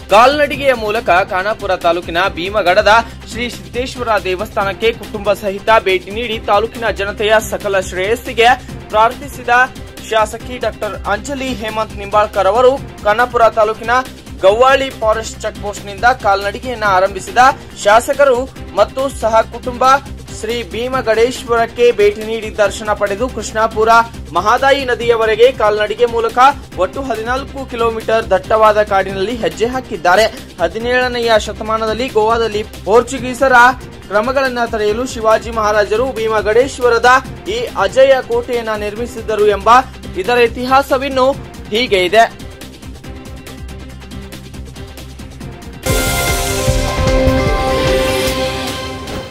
ಕಾಲ್ನಡಿಗೆಯ ಮೂಲಕ ಖಾನಾಪುರ ತಾಲೂಕಿನ ಭೀಮಗಡದ ಶ್ರೀ ಸಿದ್ದೇಶ್ವರ ದೇವಸ್ಥಾನಕ್ಕೆ ಕುಟುಂಬ ಸಹಿತ ಭೇಟಿ ನೀಡಿ ತಾಲೂಕಿನ ಜನತೆಯ ಸಕಲ ಶ್ರೇಯಸ್ಸಿಗೆ ಪ್ರಾರ್ಥಿಸಿದ ಶಾಸಕಿ ಡಾಕ್ಟರ್ ಅಂಜಲಿ ಹೇಮಂತ್ ನಿಂಬಾಳ್ಕರ್ ಅವರು ಖಾನಾಪುರ ತಾಲೂಕಿನ ಗವ್ವಾಳಿ ಫಾರೆಸ್ಟ್ ಚೆಕ್ ಪೋಸ್ಟ್ನಿಂದ ಕಾಲ್ನಡಿಗೆಯನ್ನು ಆರಂಭಿಸಿದ ಶಾಸಕರು ಮತ್ತು ಸಹ ಕುಟುಂಬ ಶ್ರೀ ಭೀಮಗಡೇಶ್ವರಕ್ಕೆ ಭೇಟಿ ನೀಡಿ ದರ್ಶನ ಪಡೆದು ಕೃಷ್ಣಾಪುರ ಮಹಾದಾಯಿ ನದಿಯವರೆಗೆ ಕಾಲ್ನಡಿಗೆ ಮೂಲಕ ಒಟ್ಟು 14 ಕಿಲೋಮೀಟರ್ ದಟ್ಟವಾದ ಕಾಡಿನಲ್ಲಿ ಹೆಜ್ಜೆ ಹಾಕಿದ್ದಾರೆ. 17ನೆಯ ಶತಮಾನದಲ್ಲಿ ಗೋವಾದಲ್ಲಿ ಪೋರ್ಚುಗೀಸರ ಕ್ರಮಗಳನ್ನು ತಡೆಯಲು ಶಿವಾಜಿ ಮಹಾರಾಜರು ಭೀಮಗಡೇಶ್ವರದ ಈ ಅಜೇಯ ಕೋಟೆಯನ್ನು ನಿರ್ಮಿಸಿದ್ದರು ಎಂಬ ಇದರ ಇತಿಹಾಸವಿನ್ನು ಹೀಗೆ ಇದೆ.